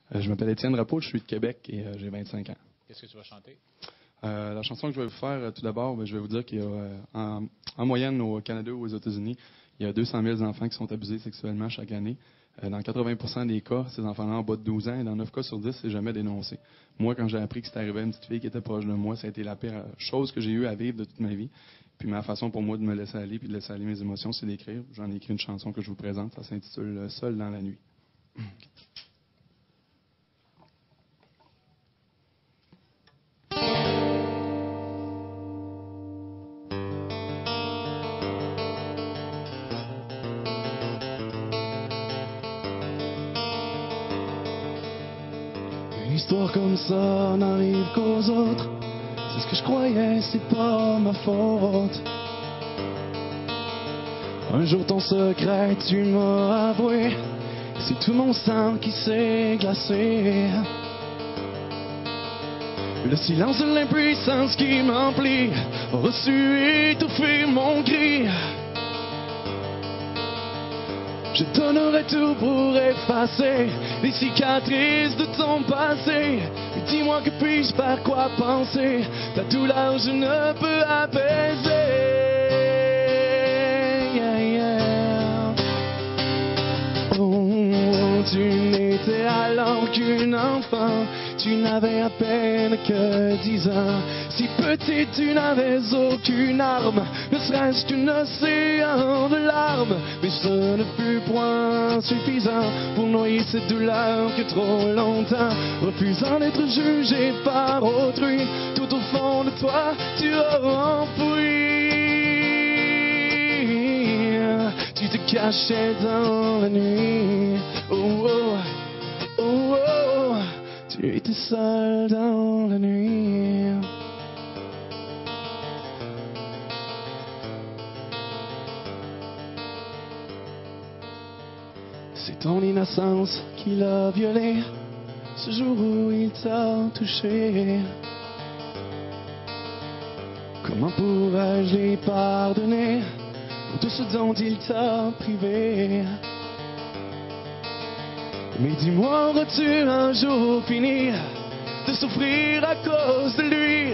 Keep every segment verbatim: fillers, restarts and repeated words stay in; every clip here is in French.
Euh, je m'appelle Étienne Drapeau, je suis de Québec et euh, j'ai vingt-cinq ans. Qu'est-ce que tu vas chanter? Euh, la chanson que je vais vous faire, euh, tout d'abord, ben, je vais vous dire qu'il y a, euh, en, en moyenne, au Canada ou aux États-Unis, il y a deux cent mille enfants qui sont abusés sexuellement chaque année. Euh, dans quatre-vingts pour cent des cas, ces enfants-là en bas de douze ans, et dans neuf cas sur dix, c'est jamais dénoncé. Moi, quand j'ai appris que c'était arrivé à une petite fille qui était proche de moi, ça a été la pire chose que j'ai eu à vivre de toute ma vie. Puis ma façon pour moi de me laisser aller puis de laisser aller mes émotions, c'est d'écrire. J'en ai écrit une chanson que je vous présente, ça s'intitule « Seul dans la nuit ». Une histoire comme ça n'arrive qu'aux autres. C'est ce que je croyais, c'est pas ma faute. Un jour ton secret tu m'as avoué. C'est tout mon sang qui s'est glacé. Le silence de l'impuissance qui m'emplit a reçu étouffer mon cri. Je donnerai tout pour effacer les cicatrices de ton passé. Mais dis-moi que puis-je, par quoi penser? Ta douleur je ne peux apaiser. Yeah, yeah. Oh, tu n'étais alors qu'une enfant. Tu n'avais à peine que dix ans. Si petite, tu n'avais aucune arme, ne serait-ce qu'un océan de larmes. Mais ce ne fut point suffisant pour noyer cette douleur que trop longtemps, refusant d'être jugé par autrui, tout au fond de toi, tu as enfoui. Tu te cachais dans la nuit. Oh, oh, oh, oh. Tu étais seul dans la nuit. C'est ton innocence qui l'a violé, ce jour où il t'a touché. Comment pourrais-je lui pardonner pour tout ce dont il t'a privé? Mais dis-moi, auras-tu un jour fini de souffrir à cause de lui?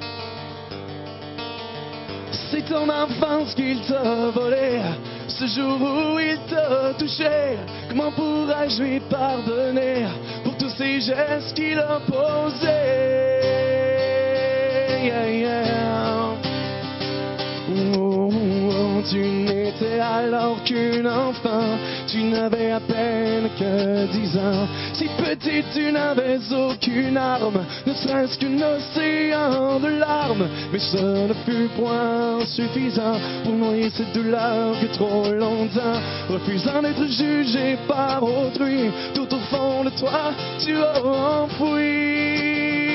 C'est ton enfance qu'il t'a volé, ce jour où il t'a touché. Comment pourrais-je lui pardonner pour tous ces gestes qu'il a posés? Yeah, yeah. Oh, oh, tu n'étais alors qu'une enfant. Tu n'avais à peine que dix ans. Si petite, tu n'avais aucune arme, ne serait-ce qu'un océan de larmes. Mais ce ne fut point suffisant pour noyer cette douleur que trop longtemps, refusant d'être jugé par autrui, tout au fond de toi, tu as enfoui.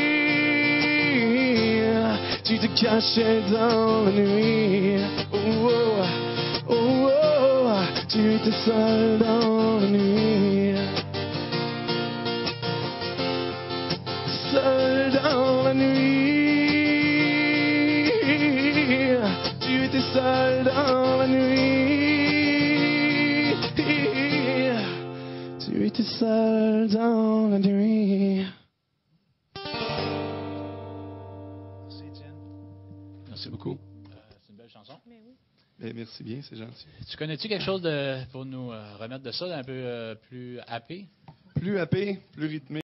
Tu te cachais dans la nuit. Oh, oh, oh, oh. Tu étais seul dans la nuit. Seul dans la nuit. Tu étais seul dans la nuit. Tu étais seul dans la nuit. Merci beaucoup. Euh, c'est une belle chanson. Mais oui. Ben, merci bien, c'est gentil. Tu connais-tu quelque chose de, pour nous euh, remettre de ça, d'un peu euh, plus happé? Plus happé, plus rythmé.